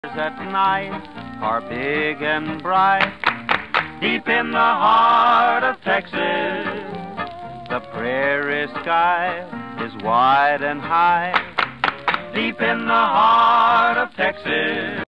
At night are big and bright. Deep in the heart of Texas, the prairie sky is wide and high. Deep in the heart of Texas.